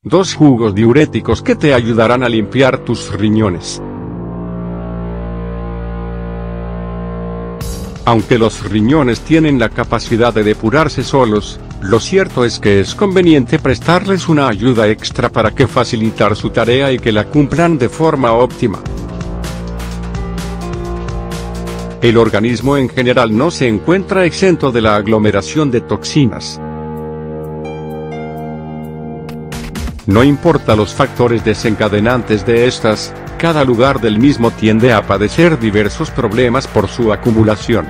2 jugos diuréticos que te ayudarán a limpiar tus riñones. Aunque los riñones tienen la capacidad de depurarse solos, lo cierto es que es conveniente prestarles una ayuda extra para que facilitar su tarea y que la cumplan de forma óptima. El organismo en general no se encuentra exento de la aglomeración de toxinas. No importa los factores desencadenantes de estas, cada lugar del mismo tiende a padecer diversos problemas por su acumulación.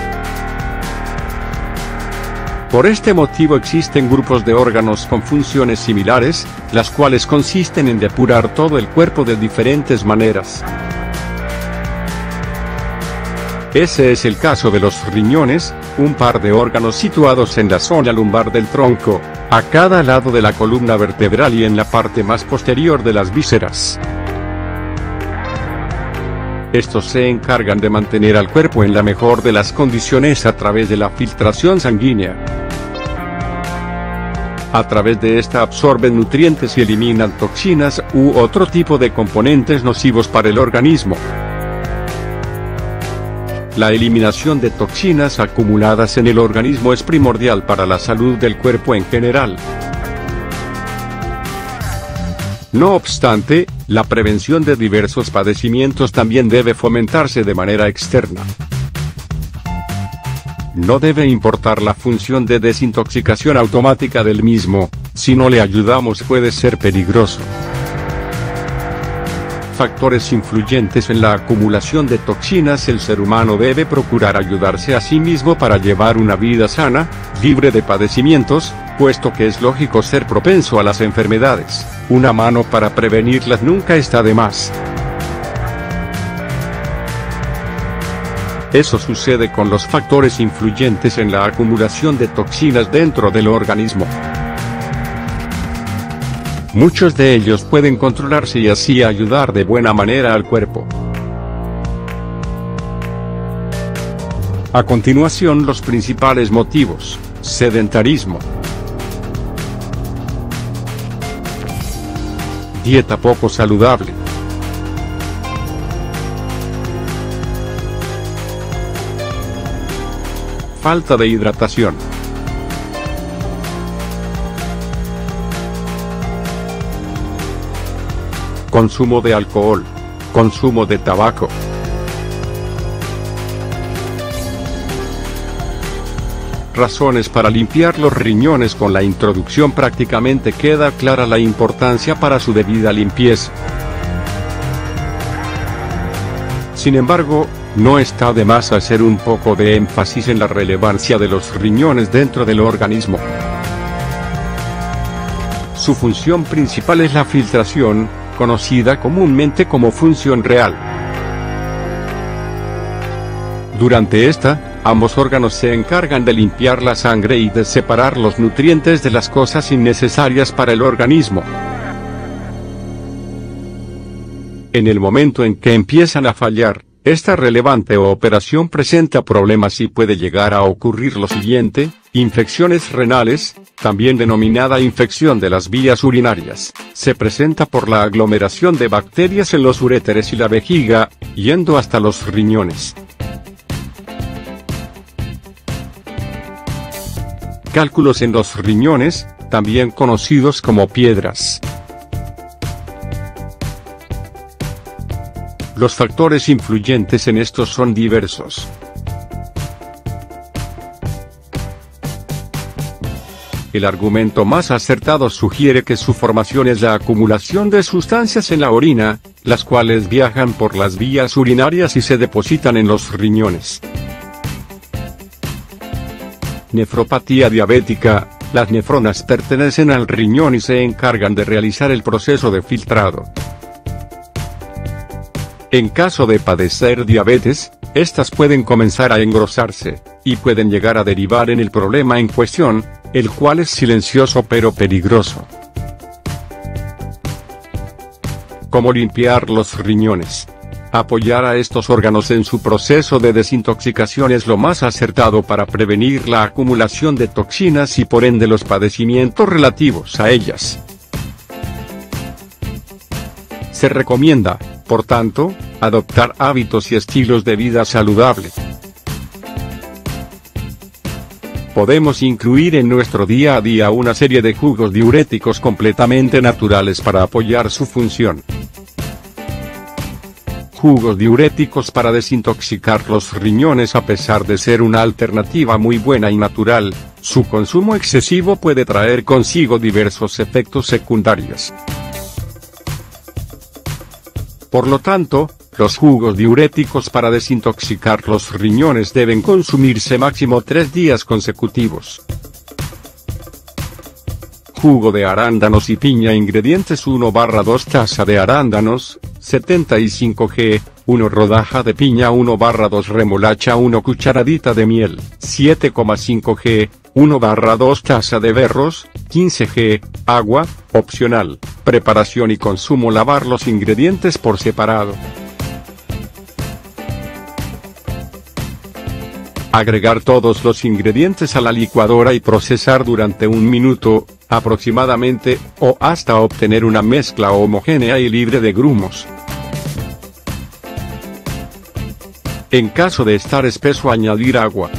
Por este motivo existen grupos de órganos con funciones similares, las cuales consisten en depurar todo el cuerpo de diferentes maneras. Ese es el caso de los riñones, un par de órganos situados en la zona lumbar del tronco, a cada lado de la columna vertebral y en la parte más posterior de las vísceras. Estos se encargan de mantener al cuerpo en la mejor de las condiciones a través de la filtración sanguínea. A través de esta absorben nutrientes y eliminan toxinas u otro tipo de componentes nocivos para el organismo. La eliminación de toxinas acumuladas en el organismo es primordial para la salud del cuerpo en general. No obstante, la prevención de diversos padecimientos también debe fomentarse de manera externa. No debe importar la función de desintoxicación automática del mismo, si no le ayudamos puede ser peligroso. Factores influyentes en la acumulación de toxinas. El ser humano debe procurar ayudarse a sí mismo para llevar una vida sana, libre de padecimientos, puesto que es lógico ser propenso a las enfermedades. Una mano para prevenirlas nunca está de más. Eso sucede con los factores influyentes en la acumulación de toxinas dentro del organismo. Muchos de ellos pueden controlarse y así ayudar de buena manera al cuerpo. A continuación, los principales motivos: sedentarismo, dieta poco saludable, falta de hidratación, consumo de alcohol, consumo de tabaco. Razones para limpiar los riñones. Con la introducción prácticamente queda clara la importancia para su debida limpieza. Sin embargo, no está de más hacer un poco de énfasis en la relevancia de los riñones dentro del organismo. Su función principal es la filtración, conocida comúnmente como función renal. Durante esta, ambos órganos se encargan de limpiar la sangre y de separar los nutrientes de las cosas innecesarias para el organismo. En el momento en que empiezan a fallar, esta relevante operación presenta problemas y puede llegar a ocurrir lo siguiente: infecciones renales, también denominada infección de las vías urinarias, se presenta por la aglomeración de bacterias en los uréteres y la vejiga, yendo hasta los riñones. Cálculos en los riñones, también conocidos como piedras. Los factores influyentes en estos son diversos. El argumento más acertado sugiere que su formación es la acumulación de sustancias en la orina, las cuales viajan por las vías urinarias y se depositan en los riñones. Nefropatía diabética. Las nefronas pertenecen al riñón y se encargan de realizar el proceso de filtrado. En caso de padecer diabetes, estas pueden comenzar a engrosarse, y pueden llegar a derivar en el problema en cuestión, el cual es silencioso pero peligroso. ¿Cómo limpiar los riñones? Apoyar a estos órganos en su proceso de desintoxicación es lo más acertado para prevenir la acumulación de toxinas y por ende los padecimientos relativos a ellas. Se recomienda, por tanto, adoptar hábitos y estilos de vida saludable. Podemos incluir en nuestro día a día una serie de jugos diuréticos completamente naturales para apoyar su función. Jugos diuréticos para desintoxicar los riñones. A pesar de ser una alternativa muy buena y natural, su consumo excesivo puede traer consigo diversos efectos secundarios. Por lo tanto, los jugos diuréticos para desintoxicar los riñones deben consumirse máximo 3 días consecutivos. Jugo de arándanos y piña. Ingredientes: 1/2 taza de arándanos, 75 g, 1 rodaja de piña, 1/2 remolacha, 1 cucharadita de miel, 7,5 g, 1/2 taza de berros, 15 g, agua, opcional. Preparación y consumo: lavar los ingredientes por separado. Agregar todos los ingredientes a la licuadora y procesar durante 1 minuto, aproximadamente, o hasta obtener una mezcla homogénea y libre de grumos. En caso de estar espeso, añadir agua.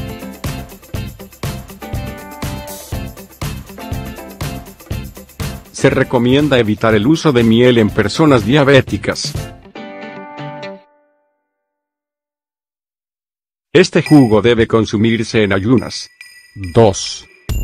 Se recomienda evitar el uso de miel en personas diabéticas. Este jugo debe consumirse en ayunas. 2.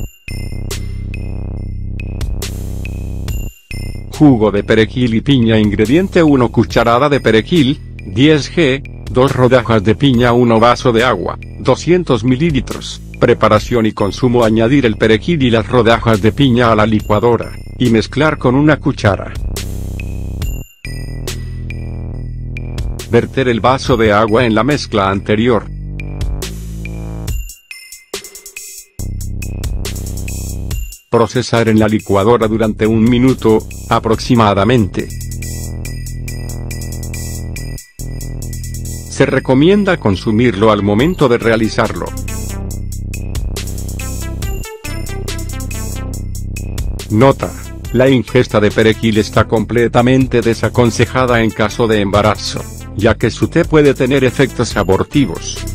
Jugo de perejil y piña. Ingrediente: 1 cucharada de perejil, 10 g, 2 rodajas de piña, 1 vaso de agua, 200 mililitros. Preparación y consumo: añadir el perejil y las rodajas de piña a la licuadora, y mezclar con una cuchara. Verter el vaso de agua en la mezcla anterior. Procesar en la licuadora durante 1 minuto, aproximadamente. Se recomienda consumirlo al momento de realizarlo. Nota: la ingesta de perejil está completamente desaconsejada en caso de embarazo, ya que su té puede tener efectos abortivos.